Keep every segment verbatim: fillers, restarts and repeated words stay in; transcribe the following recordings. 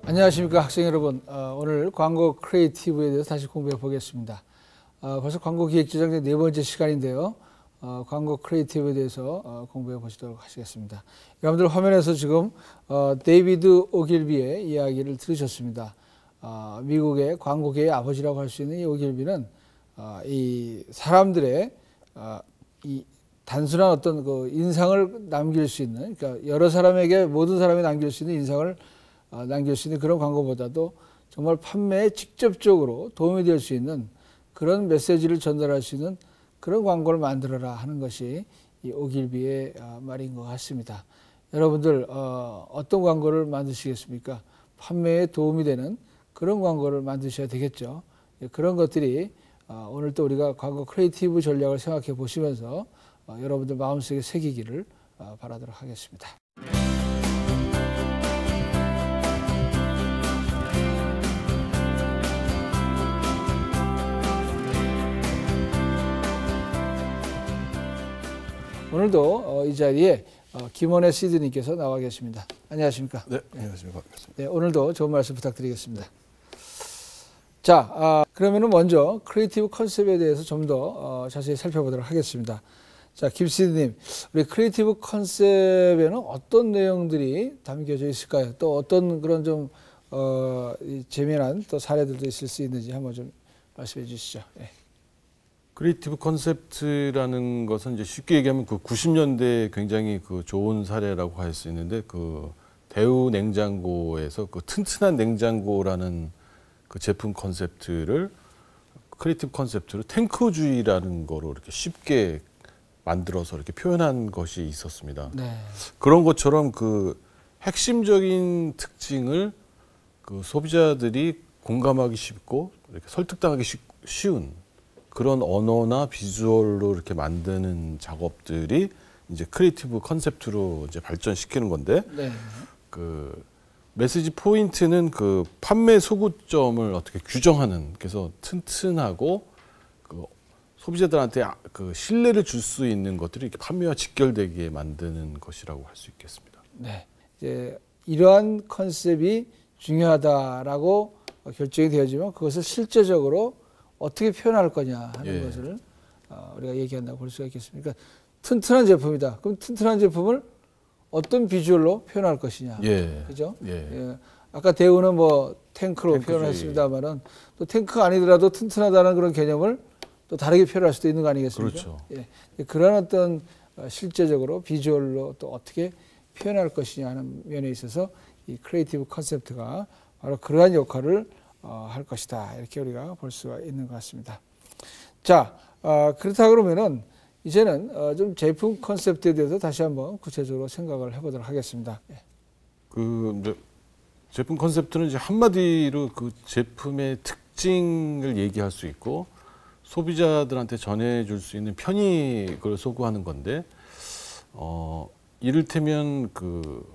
안녕하십니까 학생 여러분. 어, 오늘 광고 크리에이티브에 대해서 다시 공부해 보겠습니다. 어, 벌써 광고 기획지정의 네 번째 시간인데요. 어, 광고 크리에이티브에 대해서 어, 공부해 보시도록 하시겠습니다. 여러분들 화면에서 지금 어, 데이비드 오길비의 이야기를 들으셨습니다. 어, 미국의 광고계의 아버지라고 할 수 있는 이 오길비는 어, 이 사람들의 어, 이 단순한 어떤 그 인상을 남길 수 있는, 그러니까 여러 사람에게 모든 사람이 남길 수 있는 인상을 어, 남길 수 있는 그런 광고보다도 정말 판매에 직접적으로 도움이 될 수 있는 그런 메시지를 전달할 수 있는 그런 광고를 만들어라 하는 것이 이 오길비의 어, 말인 것 같습니다. 여러분들 어, 어떤 광고를 만드시겠습니까? 판매에 도움이 되는 그런 광고를 만드셔야 되겠죠. 그런 것들이 어, 오늘 또 우리가 광고 크리에이티브 전략을 생각해 보시면서 어, 여러분들 마음속에 새기기를 어, 바라도록 하겠습니다. 오늘도 어, 이 자리에 어, 김원혜 시드님께서 나와 계십니다. 안녕하십니까? 네, 안녕하십니까. 네, 오늘도 좋은 말씀 부탁드리겠습니다. 자, 아, 그러면은 먼저 크리에이티브 컨셉에 대해서 좀 더 어, 자세히 살펴보도록 하겠습니다. 자, 김 시드님, 우리 크리에이티브 컨셉에는 어떤 내용들이 담겨져 있을까요? 또 어떤 그런 좀 어, 재미난 또 사례들도 있을 수 있는지 한번 좀 말씀해 주시죠. 네. 크리에이티브 컨셉트라는 것은 이제 쉽게 얘기하면 그 구십 년대에 굉장히 그 좋은 사례라고 할 수 있는데, 그 대우 냉장고에서 그 튼튼한 냉장고라는 그 제품 컨셉트를 크리에이티브 컨셉트로 탱크주의라는 거로 이렇게 쉽게 만들어서 이렇게 표현한 것이 있었습니다. 네. 그런 것처럼 그 핵심적인 특징을 그 소비자들이 공감하기 쉽고 이렇게 설득당하기 쉽, 쉬운 그런 언어나 비주얼로 이렇게 만드는 작업들이 이제 크리에이티브 컨셉트로 이제 발전시키는 건데, 네. 그 메시지 포인트는 그 판매 소구점을 어떻게 규정하는, 그래서 튼튼하고 그 소비자들한테 그 신뢰를 줄 수 있는 것들이 이렇게 판매와 직결되게 만드는 것이라고 할 수 있겠습니다. 네. 이제 이러한 컨셉이 중요하다라고 결정이 되어지면 그것을 실제적으로 어떻게 표현할 거냐 하는 예. 것을 어, 우리가 얘기한다고 볼 수가 있겠습니다. 그러니까 튼튼한 제품이다. 그럼 튼튼한 제품을 어떤 비주얼로 표현할 것이냐. 예. 그죠? 예. 예. 아까 대우는 뭐 탱크로 탱크주의. 표현했습니다만은 또 탱크가 아니더라도 튼튼하다는 그런 개념을 또 다르게 표현할 수도 있는 거 아니겠습니까? 그렇죠. 예. 그런 어떤 실제적으로 비주얼로 또 어떻게 표현할 것이냐 하는 면에 있어서 이 크리에이티브 컨셉트가 바로 그러한 역할을 어, 할 것이다. 이렇게 우리가 볼 수가 있는 것 같습니다. 자, 어, 그렇다 그러면은 이제는 어, 좀 제품 컨셉트에 대해서 다시 한번 구체적으로 생각을 해보도록 하겠습니다. 예. 그 이제 제품 컨셉트는 이제 한마디로 그 제품의 특징을 얘기할 수 있고 소비자들한테 전해줄 수 있는 편익을 소구하는 건데, 어, 이를테면 그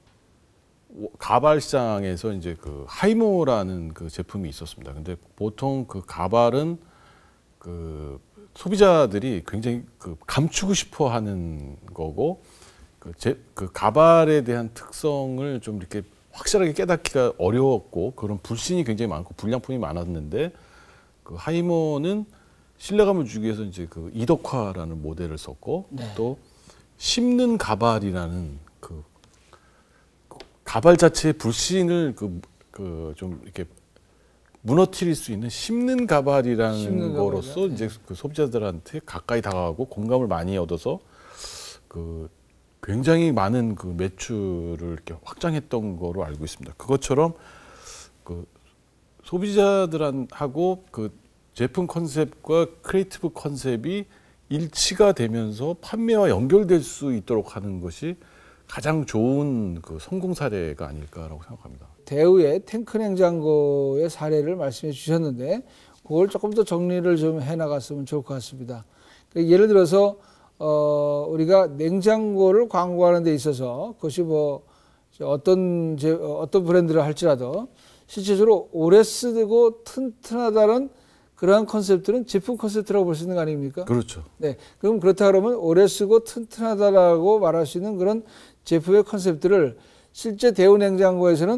가발 시장에서 이제 그 하이모라는 그 제품이 있었습니다. 근데 보통 그 가발은 그 소비자들이 굉장히 그 감추고 싶어 하는 거고, 그, 제, 그 가발에 대한 특성을 좀 이렇게 확실하게 깨닫기가 어려웠고, 그런 불신이 굉장히 많고 불량품이 많았는데, 그 하이모는 신뢰감을 주기 위해서 이제 그 이덕화라는 모델을 썼고, 네. 또 씹는 가발이라는 그 가발 자체의 불신을 그, 그 좀 이렇게 무너뜨릴 수 있는 씹는 가발이라는 씹는 거로서 가발이요? 이제 그 소비자들한테 가까이 다가가고 공감을 많이 얻어서 그 굉장히 많은 그 매출을 이렇게 확장했던 거로 알고 있습니다. 그것처럼 그 소비자들하고 그 제품 컨셉과 크리에이티브 컨셉이 일치가 되면서 판매와 연결될 수 있도록 하는 것이 가장 좋은 그 성공 사례가 아닐까라고 생각합니다. 대우의 탱크 냉장고의 사례를 말씀해 주셨는데 그걸 조금 더 정리를 좀 해나갔으면 좋을 것 같습니다. 예를 들어서 어, 우리가 냉장고를 광고하는 데 있어서 그것이 뭐 어떤 제, 어떤 브랜드를 할지라도 실제적으로 오래 쓰고 튼튼하다는 그러한 컨셉들은 제품 컨셉트라고 볼 수 있는 거 아닙니까? 그렇죠. 네. 그럼 그렇다 그러면 오래 쓰고 튼튼하다라고 말할 수 있는 그런 제품의 컨셉들을 실제 대우 냉장고에서는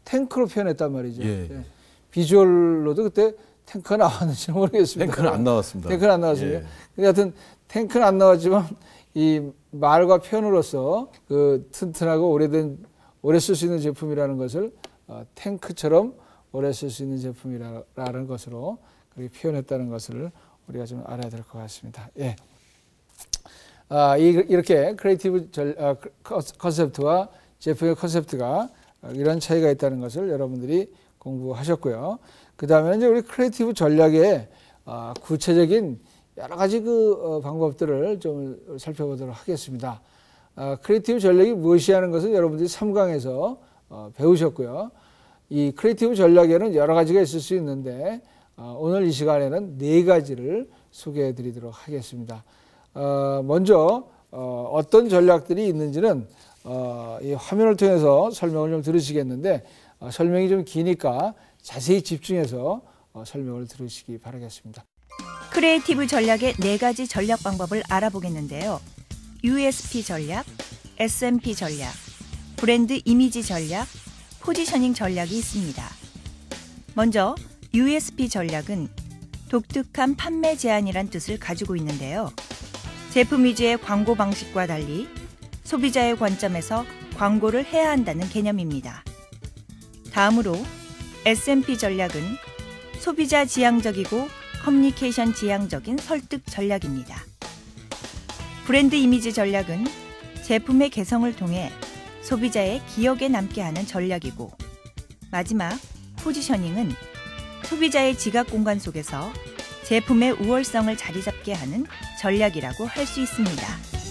탱크로 표현했단 말이죠. 예. 예. 비주얼로도 그때 탱크가 나왔는지 모르겠습니다. 탱크는 안 나왔습니다. 탱크는 안 나왔습니다. 예. 근데 하여튼 탱크는 안 나왔지만 이 말과 표현으로서 그 튼튼하고 오래된 오래 쓸 수 있는 제품이라는 것을 어, 탱크처럼 오래 쓸 수 있는 제품이라는 것으로 그렇게 표현했다는 것을 우리가 좀 알아야 될 것 같습니다. 예. 아, 이, 이렇게 크리에이티브 절, 아, 컨셉트와 제품의 컨셉트가 이런 차이가 있다는 것을 여러분들이 공부하셨고요. 그 다음에는 이제 우리 크리에이티브 전략의 아, 구체적인 여러 가지 그 어, 방법들을 좀 살펴보도록 하겠습니다. 아, 크리에이티브 전략이 무엇이 하는 것은 여러분들이 삼 강에서 어, 배우셨고요. 이 크리에이티브 전략에는 여러 가지가 있을 수 있는데 어, 오늘 이 시간에는 네 가지를 소개해 드리도록 하겠습니다. 어, 먼저 어, 어떤 전략들이 있는지는 어, 이 화면을 통해서 설명을 좀 들으시겠는데 어, 설명이 좀 기니까 자세히 집중해서 어, 설명을 들으시기 바라겠습니다. 크리에이티브 전략의 네 가지 전략 방법을 알아보겠는데요. 유에스피 전략, 에스엠피 전략, 브랜드 이미지 전략, 포지셔닝 전략이 있습니다. 먼저 유에스피 전략은 독특한 판매 제안이란 뜻을 가지고 있는데요. 제품 위주의 광고 방식과 달리 소비자의 관점에서 광고를 해야 한다는 개념입니다. 다음으로 에스엠피 전략은 소비자 지향적이고 커뮤니케이션 지향적인 설득 전략입니다. 브랜드 이미지 전략은 제품의 개성을 통해 소비자의 기억에 남게 하는 전략이고, 마지막 포지셔닝은 소비자의 지각 공간 속에서 제품의 우월성을 자리 잡게 하는 전략이라고 할 수 있습니다.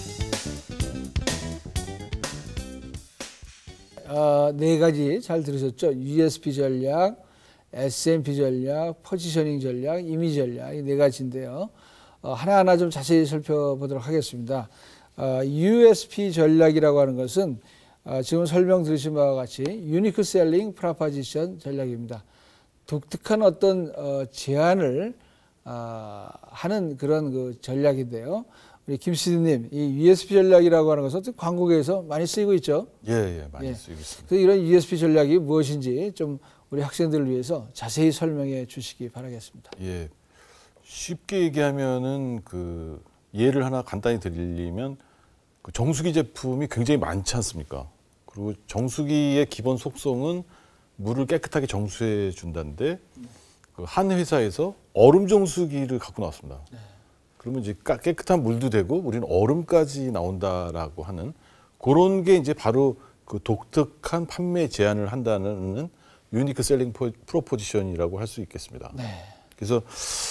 어, 네 가지 잘 들으셨죠? 유에스피 전략, 에스엠피 전략, 포지셔닝 전략, 이미지 전략 이 네 가지인데요. 어, 하나하나 좀 자세히 살펴보도록 하겠습니다. 어, 유에스피 전략이라고 하는 것은 어, 지금 설명 들으신 바와 같이 유니크 셀링 프로포지션 전략입니다. 독특한 어떤 어, 제안을 어, 하는 그런 그 전략인데요. 우리 김 씨디님, 이 유에스피 전략이라고 하는 것은 광고계에서 많이 쓰이고 있죠. 예, 예, 많이 예. 쓰이고 있습니다. 그래서 이런 유에스피 전략이 무엇인지 좀 우리 학생들을 위해서 자세히 설명해 주시기 바라겠습니다. 예, 쉽게 얘기하면은 그 예를 하나 간단히 드리면 그 정수기 제품이 굉장히 많지 않습니까? 그리고 정수기의 기본 속성은 물을 깨끗하게 정수해 준다는데 그 한 회사에서 얼음 정수기를 갖고 나왔습니다. 네. 그러면 이제 깨끗한 물도 되고 우리는 얼음까지 나온다라고 하는 그런 게 이제 바로 그 독특한 판매 제안을 한다는 유니크 셀링 프로포지션이라고 할 수 있겠습니다. 네. 그래서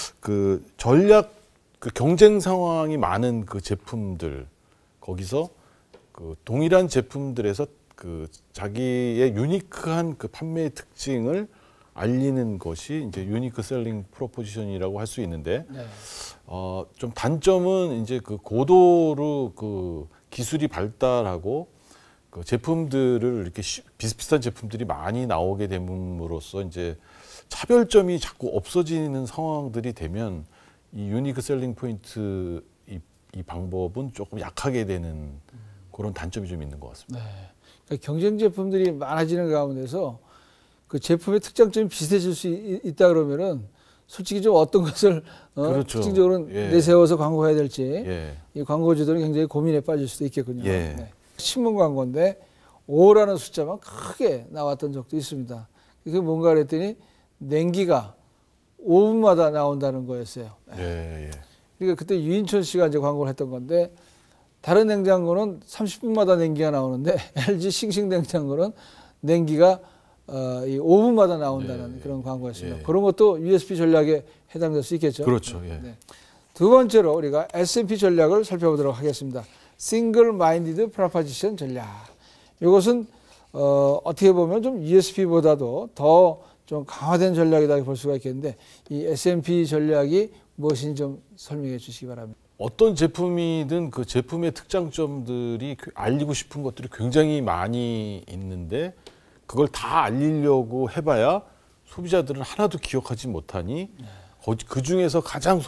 그 전략 그 경쟁 상황이 많은 그 제품들 거기서 그 동일한 제품들에서 그 자기의 유니크한 그 판매의 특징을 알리는 것이 이제 유니크 셀링 프로포지션이라고 할 수 있는데 네. 어, 좀 단점은 이제 그 고도로 그 기술이 발달하고 그 제품들을 이렇게 시, 비슷비슷한 제품들이 많이 나오게 됨으로써 이제 차별점이 자꾸 없어지는 상황들이 되면 이 유니크 셀링 포인트 이, 이 방법은 조금 약하게 되는 그런 단점이 좀 있는 것 같습니다. 네. 그러니까 경쟁 제품들이 많아지는 가운데서 그 제품의 특장점이 비슷해질 수 있, 있다 그러면은 솔직히 좀 어떤 것을 어, 그렇죠. 특징적으로 예. 내세워서 광고해야 될지 예. 이 광고주들은 굉장히 고민에 빠질 수도 있겠군요. 예. 네. 신문 광고인데 오라는 숫자만 크게 나왔던 적도 있습니다. 그게 뭔가 그랬더니 냉기가 오 분마다 나온다는 거였어요. 예, 예. 그러니까 그때 유인천 씨가 이제 광고를 했던 건데 다른 냉장고는 삼십 분마다 냉기가 나오는데 엘지 싱싱 냉장고는 냉기가 어, 이 오 분마다 나온다는 예, 그런 광고였습니다. 예. 그런 것도 유에스피 전략에 해당될 수 있겠죠. 그렇죠. 예. 네. 두 번째로 우리가 에스엠피 전략을 살펴보도록 하겠습니다. 싱글 마인디드 프로포지션 전략. 이것은 어, 어떻게 보면 좀 유에스피보다도 더 좀 강화된 전략이다 볼 수가 있겠는데 이 에스엠피 전략이 무엇인지 좀 설명해 주시기 바랍니다. 어떤 제품이든 그 제품의 특장점들이 알리고 싶은 것들이 굉장히 많이 있는데 그걸 다 알리려고 해봐야 소비자들은 하나도 기억하지 못하니 그 중에서 가장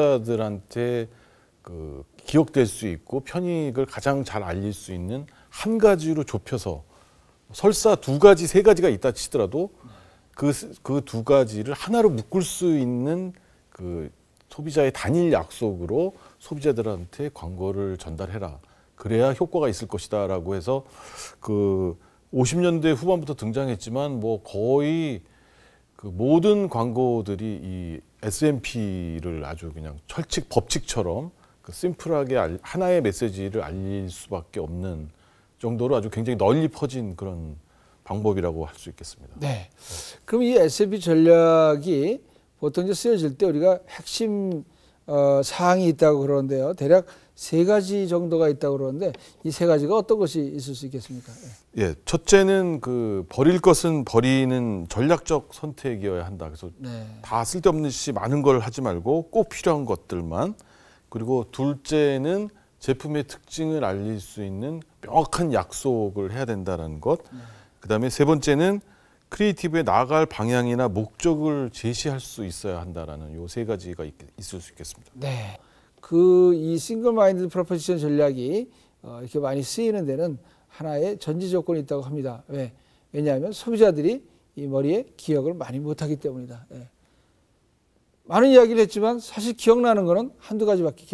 소비자들한테 그 기억될 수 있고 편익을 가장 잘 알릴 수 있는 한 가지로 좁혀서 설사 두 가지, 세 가지가 있다 치더라도 그 그 두 가지를 하나로 묶을 수 있는 그 소비자의 단일 약속으로 소비자들한테 광고를 전달해라. 그래야 효과가 있을 것이다라고 해서 그 오십 년대 후반부터 등장했지만 뭐 거의 그 모든 광고들이 이 에스엠피를 아주 그냥 철칙 법칙처럼 그 심플하게 알, 하나의 메시지를 알릴 수밖에 없는 정도로 아주 굉장히 널리 퍼진 그런 방법이라고 할 수 있겠습니다. 네. 그럼 이 에스엠피 전략이 보통 이제 쓰여질 때 우리가 핵심 어, 사항이 있다고 그러는데요. 대략 세 가지 정도가 있다고 그러는데 이 세 가지가 어떤 것이 있을 수 있겠습니까? 예. 예, 첫째는 그 버릴 것은 버리는 전략적 선택이어야 한다. 그래서 네. 다 쓸데없는 시 많은 걸 하지 말고 꼭 필요한 것들만. 그리고 둘째는 제품의 특징을 알릴 수 있는 명확한 약속을 해야 된다는 것. 네. 그다음에 세 번째는 크리에이티브에 나아갈 방향이나 목적을 제시할 수 있어야 한다라는 요 세 가지가 있, 있을 수 있겠습니다. 네. 그 이 싱글 마인드 프로포지션 전략이 어, 이렇게 많이 쓰이는 데는 하나의 전제 조건이 있다고 합니다. 왜? 왜냐하면 소비자들이 이 머리에 기억을 많이 못하기 때문이다. 예. 많은 이야기를 했지만 사실 기억나는 거는 한두 가지밖에 기억